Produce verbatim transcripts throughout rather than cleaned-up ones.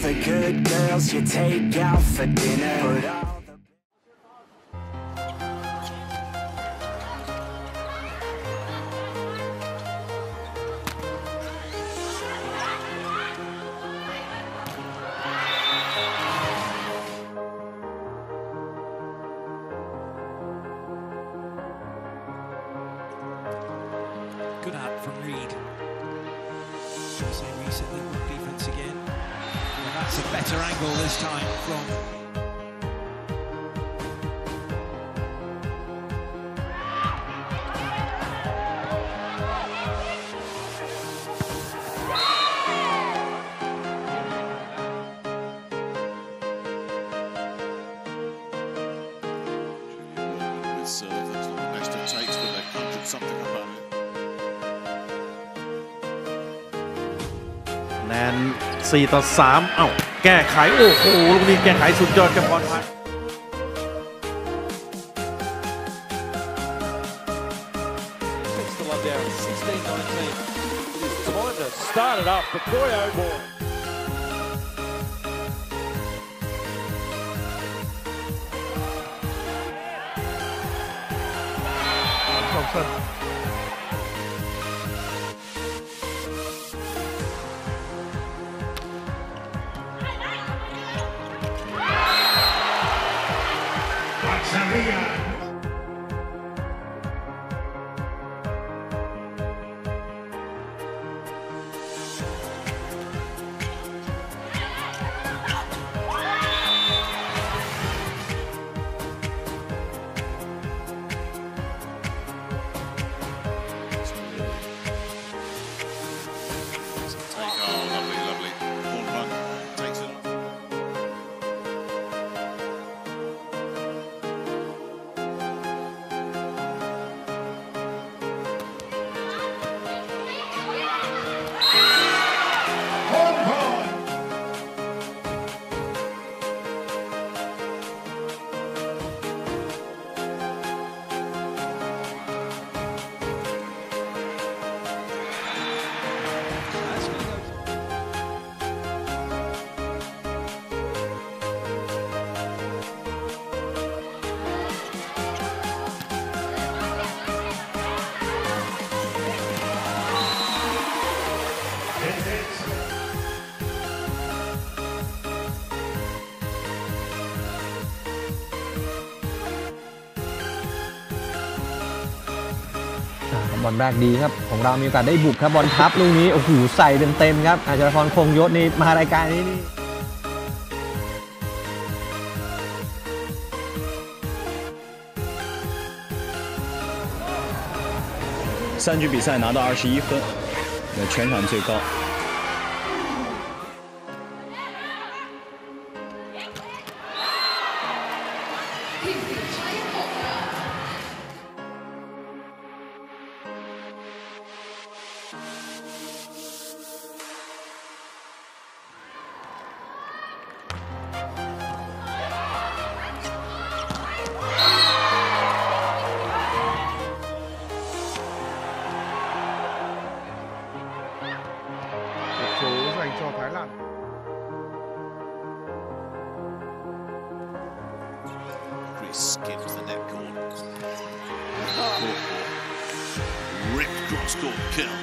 the good girls you take out for dinner. But all Good out from Reed. Same recently, good defence again. And that's a better angle this time from. With serve, that's not the best it takes, but they've conjured something up on it. แนนสี่ต่อสามเอ้าแก้ไขโอ้โหลูกนี้แก้ไขสุดยอดกับพรพัฒน์ sixteen nineteen. It's time to start it up for Coy O'Boy. Thompson Sevilla. บอลแรกดีครับของเรามีโอกาสได้บุกครับบอลทับลูกนี้โอ้โหใส่เต็มๆครับอาจารย์พรคงยศนี่มารายการนี้นี่三局比赛拿到二十一分，那全场最高。 球dành cho Thái Lan. Skims the net corner. Ripped cross court kill.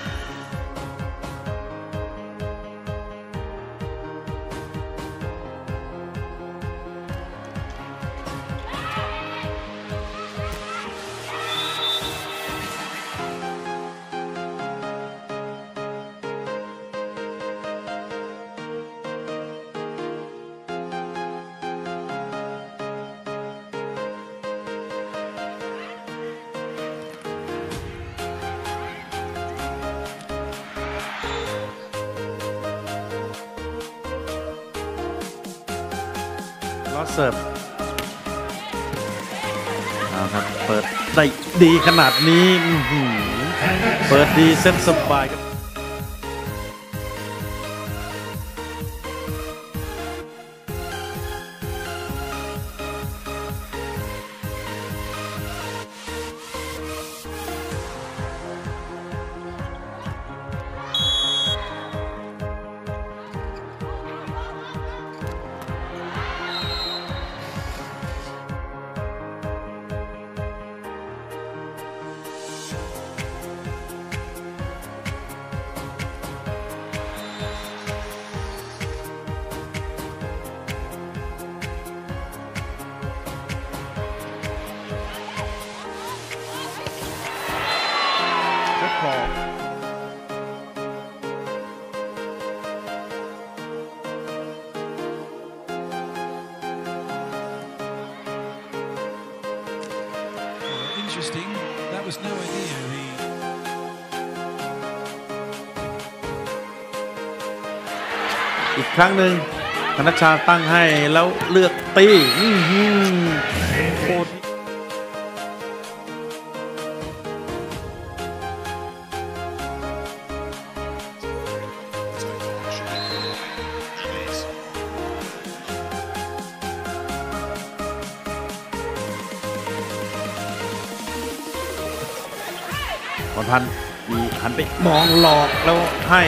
เสิร์ฟเอาครับเปิดได้ดีขนาดนี้เปิดดีเซ็ตสบายครับ interesting. That was nowhere near the. อีกครั้งหนึ่งธนชาตั้งให้แล้วเลือกตีอื้อหือโคตร พรพันธ์มีหันไปมองหลอกแล้วให้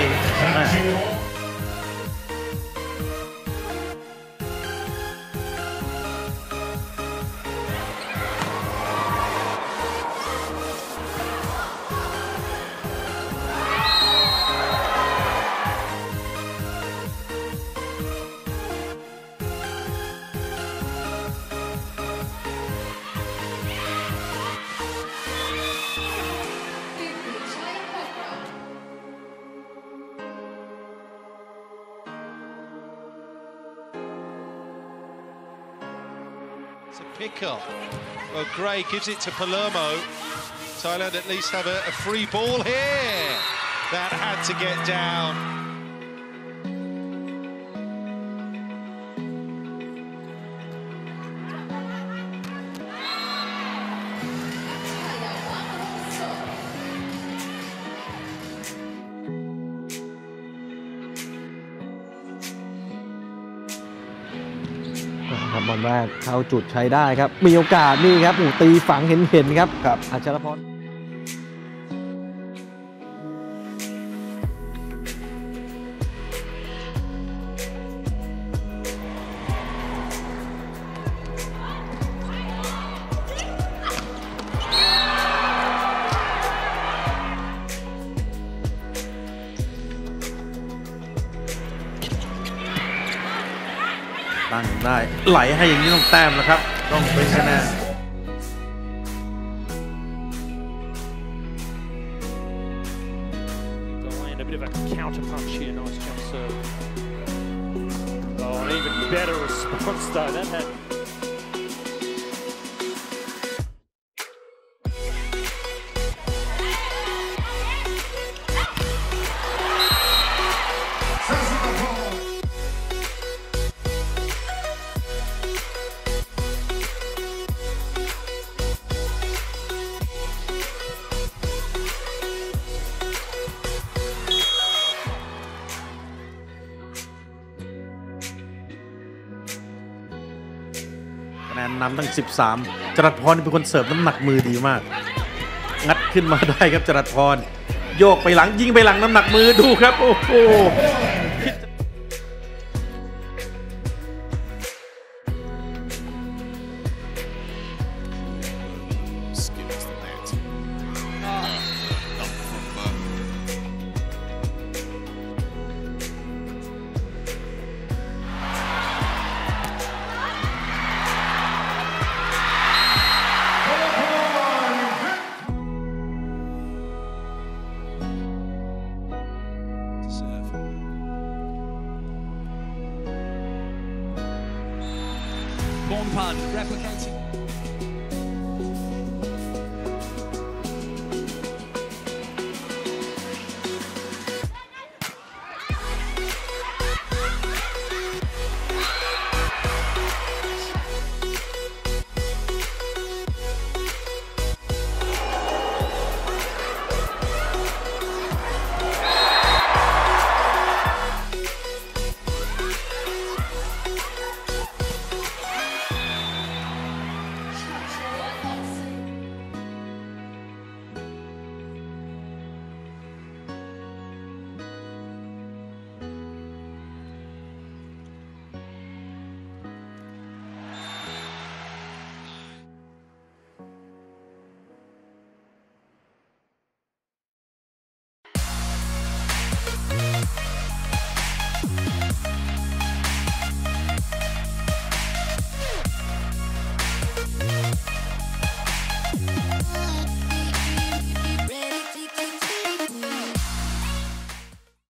It's a pick-up. Well, Gray gives it to Palermo. Thailand at least have a, a free ball here. That had to get down. ครับบอลแรกเข้าจุดใช้ได้ครับมีโอกาสนี่ครับโอ้ตีฝังเห็นเห็นครับครับอัชรพรตั้งได้ไหลให้อย่างนี้ต้องแต้มนะครับต้องเป็นคะแนน A bit of a counter punch here, nice jump serve. Oh, an even better response though. That had. คะแนนนำตั้งสิบสามจรัสพรเป็นคนเสิร์ฟน้ำหนักมือดีมากงัดขึ้นมาได้ครับจรัสพรโยกไปหลังยิงไปหลังน้ำหนักมือดูครับโอ้โห Born punt replicating